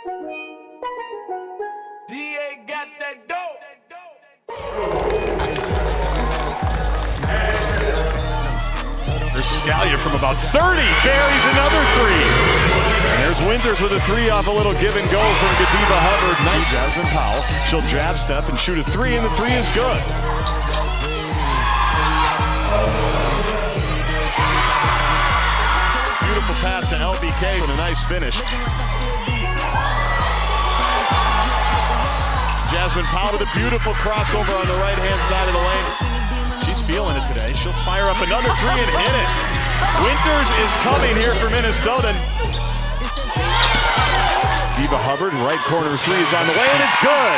DA got that dope. There's Scalia from about 30, buries another three. And there's Winters with a three off a little give and go from Godiva Hubbard. Nice. Jasmine Powell, she'll jab step and shoot a three, and the three is good. Beautiful pass to LBK with a nice finish. Jasmine Powell with a beautiful crossover on the right-hand side of the lane. She's feeling it today. She'll fire up another three and hit it. Winters is coming here for Minnesota. Diva Hubbard, right corner three is on the way, and it's good.